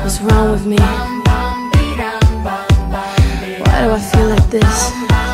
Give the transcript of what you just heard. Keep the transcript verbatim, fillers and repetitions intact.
What's wrong with me? Why do I feel like this?